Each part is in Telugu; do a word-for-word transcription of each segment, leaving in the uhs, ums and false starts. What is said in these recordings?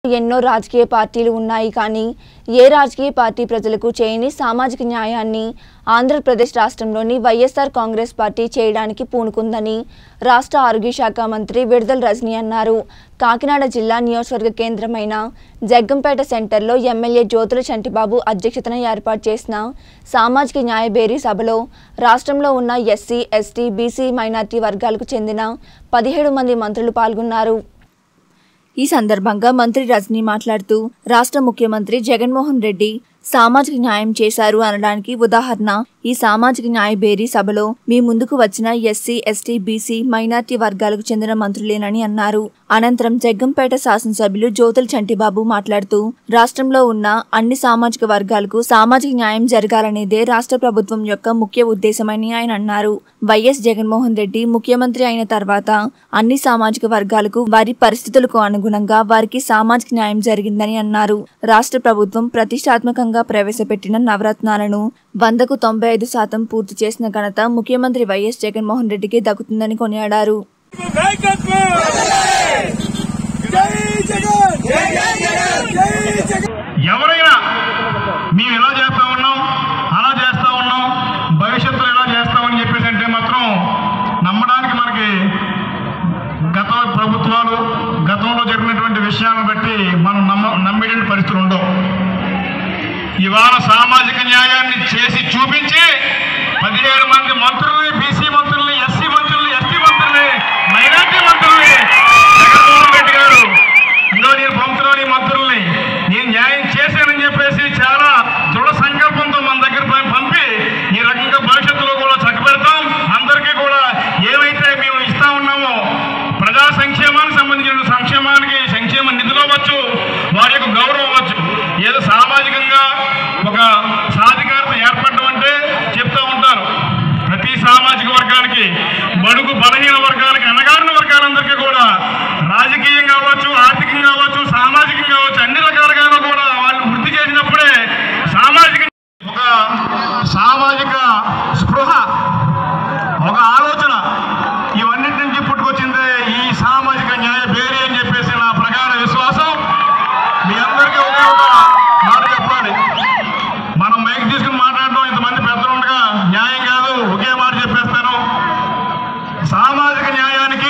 ఎన్నో రాజకీయ పార్టీలు ఉన్నాయి కానీ ఏ రాజకీయ పార్టీ ప్రజలకు చేయని సామాజిక న్యాయాన్ని ఆంధ్రప్రదేశ్ రాష్ట్రంలోని వైఎస్ఆర్ కాంగ్రెస్ పార్టీ చేయడానికి పూనుకుందని రాష్ట్ర ఆరోగ్య శాఖ మంత్రి విడుదల రజనీ అన్నారు. కాకినాడ జిల్లా నియోజకవర్గ కేంద్రమైన జగ్గంపేట సెంటర్లో ఎమ్మెల్యే జ్యోతుల చంటిబాబు అధ్యక్షతన ఏర్పాటు చేసిన సామాజిక న్యాయ బేరీ సభలో రాష్ట్రంలో ఉన్న ఎస్సీ, ఎస్టీ, బీసీ, మైనార్టీ వర్గాలకు చెందిన పదిహేడు మంది మంత్రులు పాల్గొన్నారు. ఈ సందర్భంగా మంత్రి రజనీ మాట్లాడుతూ రాష్ట్ర ముఖ్యమంత్రి జగన్మోహన్ రెడ్డి సామాజిక న్యాయం చేశారు అనడానికి ఉదాహరణ ఈ సామాజిక న్యాయ బేరీ సభలో మీ ముందుకు వచ్చిన ఎస్సీ, ఎస్టీ, బీసీ, మైనార్టీ వర్గాలకు చెందిన మంత్రులేనని అన్నారు. అనంతరం జగ్గంపేట శాసనసభ్యులు జ్యోతుల చంటిబాబు మాట్లాడుతూ రాష్ట్రంలో ఉన్న అన్ని సామాజిక వర్గాలకు సామాజిక న్యాయం జరగాలనేదే రాష్ట్ర ప్రభుత్వం యొక్క ముఖ్య ఉద్దేశమని ఆయన అన్నారు. వైఎస్ జగన్మోహన్ రెడ్డి ముఖ్యమంత్రి అయిన తర్వాత అన్ని సామాజిక వర్గాలకు వారి పరిస్థితులకు అనుగుణంగా వారికి సామాజిక న్యాయం జరిగిందని అన్నారు. రాష్ట్ర ప్రభుత్వం ప్రతిష్టాత్మకంగా ప్రవేశపెట్టిన నవరత్నాలను వందకు తొంభై ఐదు శాతం పూర్తి చేసిన ఘనత ముఖ్యమంత్రి వైఎస్ జగన్మోహన్ రెడ్డికి దక్కుతుందని కొనియాడారు. ఎవరైనా మేము ఎలా చేస్తా ఉన్నాం అలా చేస్తా ఉన్నాం భవిష్యత్తులో ఎలా చేస్తామని చెప్పేసి అంటే మాత్రం నమ్మడానికి మనకి గత ప్రభుత్వాలు గతంలో జరిగినటువంటి విషయాలను బట్టి మనం నమ్మ నమ్మేటువంటి పరిస్థితులు ఉండవు. ఇవాళ సామాజిక న్యాయాన్ని చేసి చూపించి పదిహేడు మంది మంత్రుల్ని, బీసీ మంత్రుల్ని, ఎస్సీ మంత్రుల్ని, ఎస్టీ మంత్రుల్ని, మైనార్టీ మంత్రుల్ని జగన్మోహన్ రెడ్డి గారు ఇంకో నేను పంపుతున్న మంత్రుల్ని నేను న్యాయం చేశానని చెప్పేసి చాలా దృఢ సంకల్పంతో మన దగ్గర పంపి ఈ రకంగా భవిష్యత్తులో కూడా చక్కబెడతాం. అందరికీ కూడా ఏవైతే మేము ఇస్తా ఉన్నామో ప్రజా సంక్షేమానికి సంబంధించిన సంక్షేమానికి సంక్షేమ నిధులు అవ్వచ్చు, వారి యొక్క గౌరవం అవ్వచ్చు, ఏదో సామాజికంగా ఒక సాధికారత ఏర్పడడం అంటే చెప్తూ ఉంటారు. ప్రతి సామాజిక వర్గానికి, బడుగు బలహీన వర్గాలకి, అణగారిన వర్గాలందరికీ కూడా రాజకీయంగా అవ్వచ్చు, ఆర్థికంగా అవ్వచ్చు, సామాజికంగా అవ్వచ్చు, అన్ని రకాలుగానూ కూడా వాళ్ళు వృద్ధి చేసినప్పుడే సామాజిక ఒక సామాజిక స్పృహ, ఒక ఆలోచన ఇవన్నిటి నుంచి పుట్టుకొచ్చిందే ఈ సామాజిక న్యాయ బేరీ అని చెప్పేసి నా ప్రగాఢ విశ్వాసం. మీ అందరికీ ఒకే ఒక మాట చెప్పాలి. మనం మైక్ తీసుకుని మాట్లాడటం ఇంతమంది పెద్దలు ఉండగా న్యాయం కాదు. ఒకే మాట చెప్పేస్తాను. సామాజిక న్యాయానికి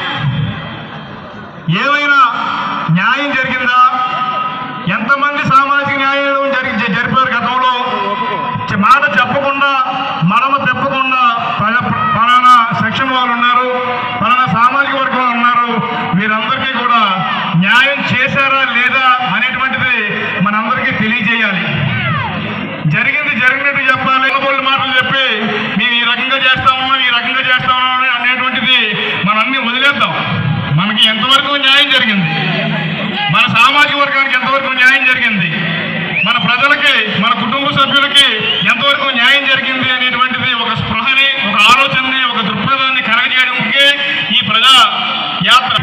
ఏమైనా న్యాయం జరిగిందా? ఎంతమంది సామాజిక న్యాయం జరిగి జరిపారు గతంలో? మాట చెప్పకుండా, మడమ తిప్పకుండా పలానా సెక్షన్ వాళ్ళు ఉన్నారు, పలానా సామాజిక వర్గం ఉన్నారు, వీరందరికీ కూడా న్యాయం చేశారా లేదా అనేటువంటిది మనందరికీ తెలియజేయాలి. జరిగింది జరిగినట్టు చెప్పాలి. బోల్డ్ మాటలు చెప్పి మేము ఈ రకంగా చేస్తా ఉన్నాం, ఈ రకంగా చేస్తా ఉన్నాం అనేటువంటిది మనం అన్ని వదిలేద్దాం. మనకి ఎంతవరకు న్యాయం జరిగింది, మన సామాజిక వర్గానికి ఎంతవరకు న్యాయం జరిగింది, మన ప్రజలకి, మన కుటుంబ సభ్యులకి ఎంతవరకు న్యాయం జరిగింది అనేటువంటిది ఒక స్పృహని, ఒక ఆలోచనని, ఒక దృక్పథాన్ని కలగజేయడానికే ఈ ప్రజా యాత్ర.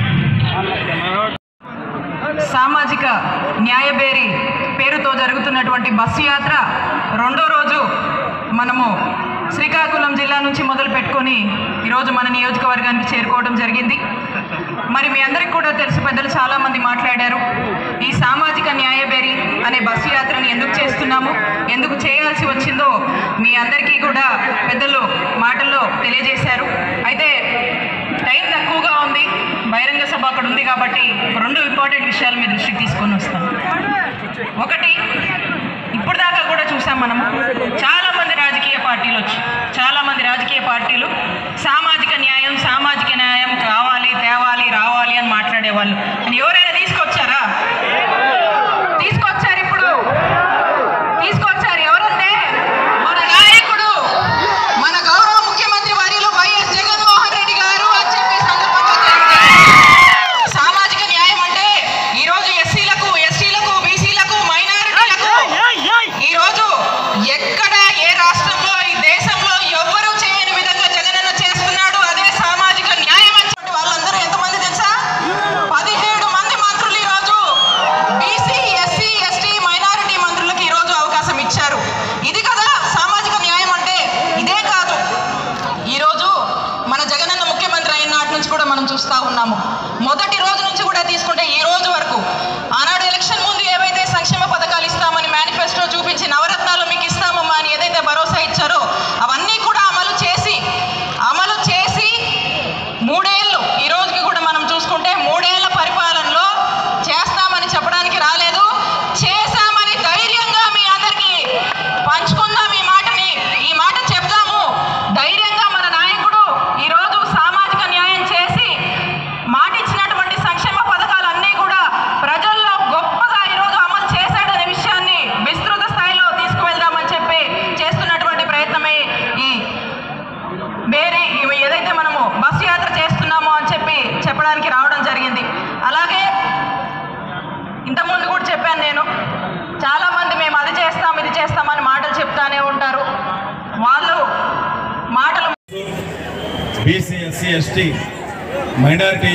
సామాజిక న్యాయబేరీ పేరుతో జరుగుతున్నటువంటి బస్సు యాత్ర రెండో రోజు మనము శ్రీకాకుళం జిల్లా నుంచి మొదలు పెట్టుకొని ఈరోజు మన నియోజకవర్గానికి చేరుకోవడం జరిగింది. మరి మీ అందరికీ కూడా తెలుసు, పెద్దలు చాలామంది మాట్లాడారు. ఈ సామాజిక న్యాయబేరీ అనే బస్సు యాత్రని ఎందుకు చేస్తున్నాము, ఎందుకు చేయాల్సి వచ్చిందో మీ అందరికీ కూడా పెద్దలు మాటల్లో తెలియజేశారు. అయితే టైం తక్కువగా ఉంది, బహిరంగ సభ అక్కడ ఉంది కాబట్టి రెండు ఇంపార్టెంట్ విషయాలు మీ దృష్టికి తీసుకొని వస్తాం. ఒకటి, ఇప్పుడు దాకా కూడా చూసాం మనము చాలామంది రాజకీయ పార్టీలు వచ్చి చాలామంది రాజకీయ పార్టీలు సామాజిక న్యాయం సామాజిక న్యాయం కావాలి, తేవాలి, రావాలి అని మాట్లాడేవాళ్ళు. అని ఎవరైనా తీసుకొచ్చారా? తీసుకొచ్చారు. ఇప్పుడు తీసుకొచ్చారు. ఎవరంటే మన నాయకుడు, మన గౌరవ ముఖ్యమంత్రి వర్యులు వైఎస్ జగన్మోహన్ రెడ్డి గారు అని చెప్పే సందర్భంగా సామాజిక న్యాయం అంటే ఈరోజు ఎస్సీలకు, ఎస్టీలకు, బీసీలకు, మైనారిటీలకు ఈరోజు ఎక్కడ ఏ రాష్ట్రంలో ఈ దేశంలో ఎవ్వరూ చేయని విధంగా జగనన్న చేస్తున్నాడు. అదే సామాజిక న్యాయం అని వాళ్ళందరూ ఎంతమంది తెలుసా? పదిహేడు మంది మంత్రులు ఇంతకుముందు కూడా చెప్పాను నేను, చాలామంది మేము అది చేస్తాం ఇది చేస్తామని మాటలు చెప్తానే ఉంటారు. వాళ్ళు మాటలు బీసీ ఎస్సీ ఎస్టీ మైనారిటీ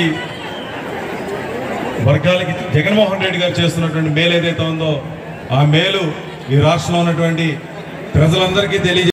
వర్గాలకి జగన్మోహన్ రెడ్డి గారు చేస్తున్నటువంటి మేలు ఏదైతే ఉందో ఆ మేలు ఈ రాష్ట్రంలో ఉన్నటువంటి ప్రజలందరికీ తెలియజే